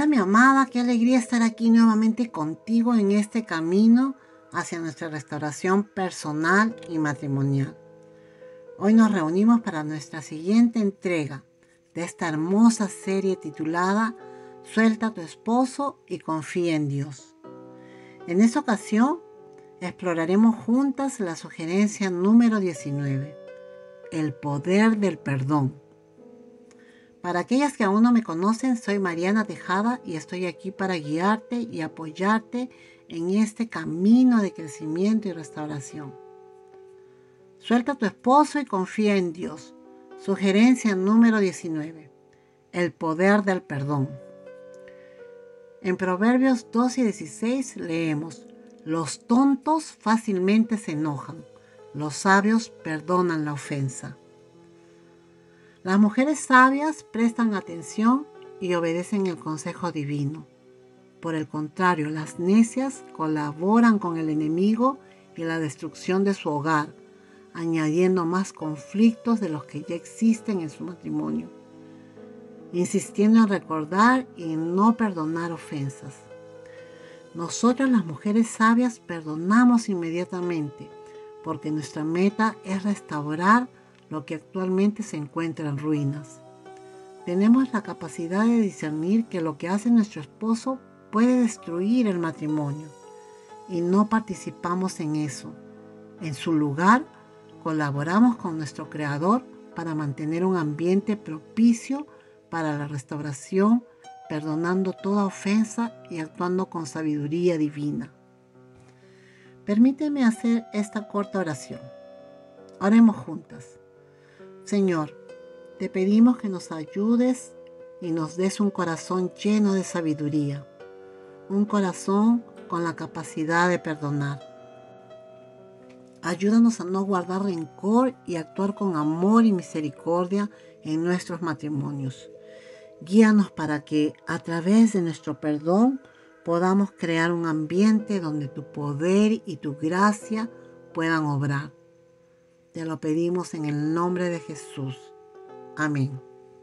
Hola mi amada, qué alegría estar aquí nuevamente contigo en este camino hacia nuestra restauración personal y matrimonial. Hoy nos reunimos para nuestra siguiente entrega de esta hermosa serie titulada Suelta a tu esposo y confía en Dios. En esta ocasión exploraremos juntas la sugerencia número 19, el poder del perdón. Para aquellas que aún no me conocen, soy Mariana Tejada y estoy aquí para guiarte y apoyarte en este camino de crecimiento y restauración. Suelta a tu esposo y confía en Dios. Sugerencia número 19. El poder del perdón. En Proverbios 12 y 16 leemos: los tontos fácilmente se enojan, los sabios perdonan la ofensa. Las mujeres sabias prestan atención y obedecen el consejo divino. Por el contrario, las necias colaboran con el enemigo y la destrucción de su hogar, añadiendo más conflictos de los que ya existen en su matrimonio, insistiendo en recordar y en no perdonar ofensas. Nosotras las mujeres sabias perdonamos inmediatamente, porque nuestra meta es restaurar lo que actualmente se encuentra en ruinas. Tenemos la capacidad de discernir que lo que hace nuestro esposo puede destruir el matrimonio y no participamos en eso. En su lugar, colaboramos con nuestro Creador para mantener un ambiente propicio para la restauración, perdonando toda ofensa y actuando con sabiduría divina. Permíteme hacer esta corta oración. Oremos juntas. Señor, te pedimos que nos ayudes y nos des un corazón lleno de sabiduría, un corazón con la capacidad de perdonar. Ayúdanos a no guardar rencor y actuar con amor y misericordia en nuestros matrimonios. Guíanos para que a través de nuestro perdón podamos crear un ambiente donde tu poder y tu gracia puedan obrar. Te lo pedimos en el nombre de Jesús. Amén.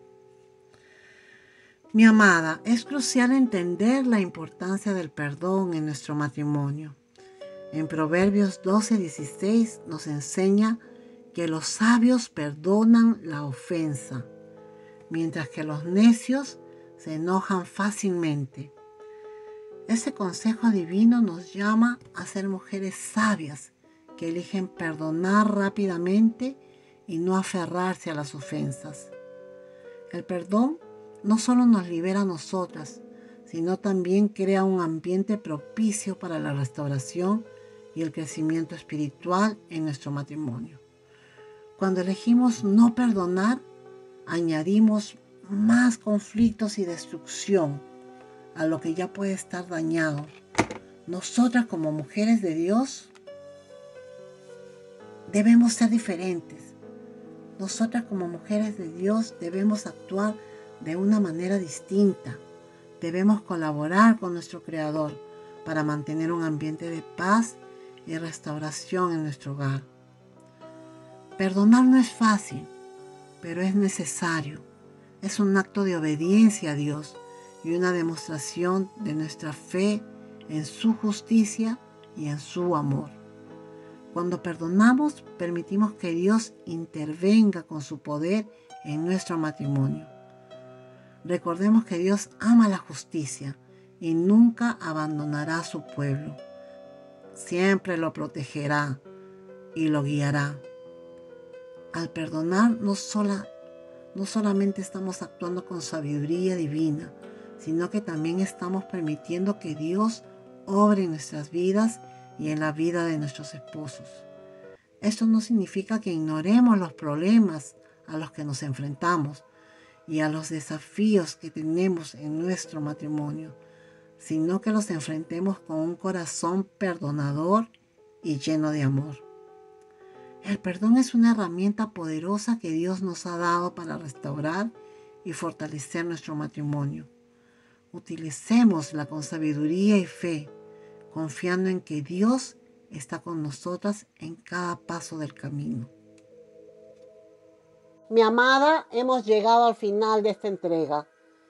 Mi amada, es crucial entender la importancia del perdón en nuestro matrimonio. En Proverbios 12:16 nos enseña que los sabios perdonan la ofensa, mientras que los necios se enojan fácilmente. Ese consejo divino nos llama a ser mujeres sabias que eligen perdonar rápidamente y no aferrarse a las ofensas. El perdón no solo nos libera a nosotras, sino también crea un ambiente propicio para la restauración y el crecimiento espiritual en nuestro matrimonio. Cuando elegimos no perdonar, añadimos más conflictos y destrucción a lo que ya puede estar dañado. Nosotras como mujeres de Dios debemos ser diferentes. Nosotras como mujeres de Dios debemos actuar de una manera distinta. Debemos colaborar con nuestro Creador para mantener un ambiente de paz y restauración en nuestro hogar. Perdonar no es fácil, pero es necesario. Es un acto de obediencia a Dios y una demostración de nuestra fe en su justicia y en su amor. Cuando perdonamos, permitimos que Dios intervenga con su poder en nuestro matrimonio. Recordemos que Dios ama la justicia y nunca abandonará a su pueblo. Siempre lo protegerá y lo guiará. Al perdonar, no solamente estamos actuando con sabiduría divina, sino que también estamos permitiendo que Dios obre en nuestras vidas y en la vida de nuestros esposos. Esto no significa que ignoremos los problemas a los que nos enfrentamos y a los desafíos que tenemos en nuestro matrimonio, sino que los enfrentemos con un corazón perdonador y lleno de amor. El perdón es una herramienta poderosa que Dios nos ha dado para restaurar y fortalecer nuestro matrimonio. Utilicémosla con sabiduría y fe, confiando en que Dios está con nosotras en cada paso del camino. Mi amada, hemos llegado al final de esta entrega.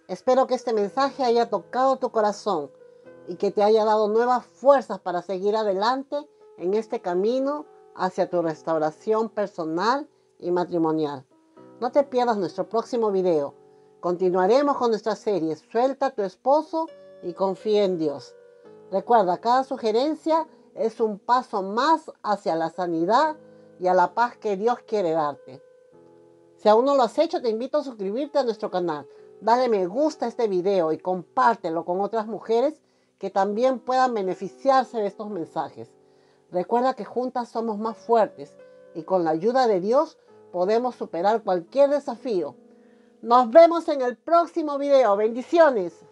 Espero que este mensaje haya tocado tu corazón y que te haya dado nuevas fuerzas para seguir adelante en este camino hacia tu restauración personal y matrimonial. No te pierdas nuestro próximo video. Continuaremos con nuestra serie Suelta a tu esposo y confía en Dios. Recuerda, cada sugerencia es un paso más hacia la sanidad y a la paz que Dios quiere darte. Si aún no lo has hecho, te invito a suscribirte a nuestro canal. Dale me gusta a este video y compártelo con otras mujeres que también puedan beneficiarse de estos mensajes. Recuerda que juntas somos más fuertes y con la ayuda de Dios podemos superar cualquier desafío. Nos vemos en el próximo video. Bendiciones.